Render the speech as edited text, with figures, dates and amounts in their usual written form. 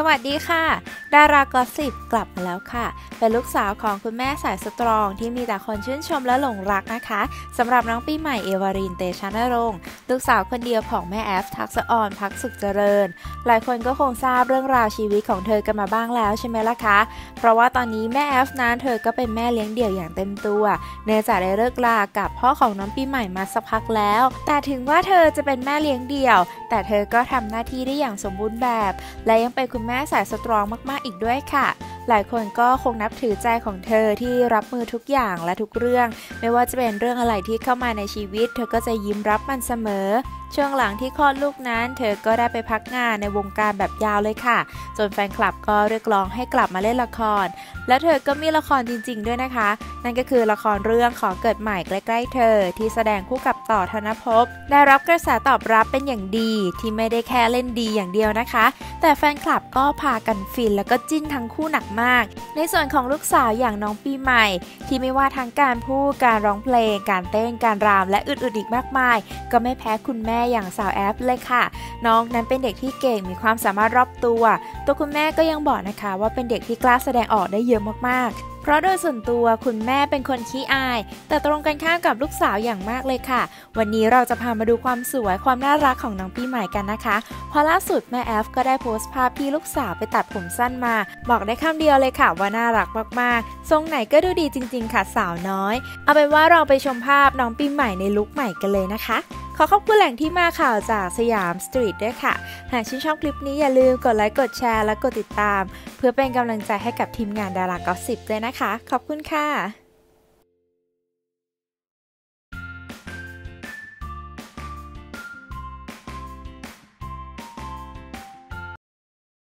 สวัสดีค่ะดารากอสซิปกลับมาแล้วค่ะเป็นลูกสาวของคุณแม่สายสตรองที่มีแต่คนชื่นชมและหลงรักนะคะสำหรับน้องปีใหม่เอวารินเตชะนรงค์ลูกสาวคนเดียวของแม่แอฟทักษะอ่อนพักสุขเจริญหลายคนก็คงทราบเรื่องราวชีวิตของเธอกันมาบ้างแล้วใช่ไหมล่ะคะเพราะว่าตอนนี้แม่แอฟนั้นเธอก็เป็นแม่เลี้ยงเดี่ยวอย่างเต็มตัวเนื่องจากได้เลิกลากับพ่อของน้องปีใหม่มาสักพักแล้วแต่ถึงว่าเธอจะเป็นแม่เลี้ยงเดี่ยวแต่เธอก็ทำหน้าที่ได้อย่างสมบูรณ์แบบและยังเป็นคุณแม่สายสตรองมากๆอีกด้วยค่ะหลายคนก็คงนับถือใจของเธอที่รับมือทุกอย่างและทุกเรื่องไม่ว่าจะเป็นเรื่องอะไรที่เข้ามาในชีวิตเธอก็จะยิ้มรับมันเสมอช่วงหลังที่คลอดลูกนั้นเธอก็ได้ไปพักงานในวงการแบบยาวเลยค่ะจนแฟนคลับก็เรียกร้องให้กลับมาเล่นละครและเธอก็มีละครจริงๆด้วยนะคะนั่นก็คือละครเรื่องขอเกิดใหม่ใกล้ๆเธอที่แสดงคู่กับต่อธนภพได้รับกระแสตอบรับเป็นอย่างดีที่ไม่ได้แค่เล่นดีอย่างเดียวนะคะแต่แฟนคลับก็พากันฟินแล้วก็จิ้นทั้งคู่หนักมากในส่วนของลูกสาวอย่างน้องปีใหม่ที่ไม่ว่าทั้งการพูดการร้องเพลงการเต้นการรำและอื่นๆอีกมากมายก็ไม่แพ้คุณแม่อย่างสาวแอฟเลยค่ะน้องนั้นเป็นเด็กที่เก่งมีความสามารถรอบตัวคุณแม่ก็ยังบอกนะคะว่าเป็นเด็กที่กล้าแสดงออกได้เยอะมากๆเพราะโดยส่วนตัวคุณแม่เป็นคนขี้อายแต่ตรงกันข้ามกับลูกสาวอย่างมากเลยค่ะวันนี้เราจะพามาดูความสวยความน่ารักของน้องปีใหม่กันนะคะเพราะล่าสุดแม่แอฟก็ได้โพสต์ภาพที่ลูกสาวไปตัดผมสั้นมาบอกได้คำเดียวเลยค่ะว่าน่ารักมากๆทรงไหนก็ดูดีจริงๆค่ะสาวน้อยเอาเป็นว่าเราไปชมภาพน้องปีใหม่ในลุคใหม่กันเลยนะคะขอขอบคุณแหล่งที่มาข่าวจากสยามสตรีทด้วยค่ะหากชื่นชอบคลิปนี้อย่าลืมกดไลค์กดแชร์และกดติดตามเพื่อเป็นกำลังใจให้กับทีมงานดารากอสซิปด้วยนะคะขอบคุณค่ะ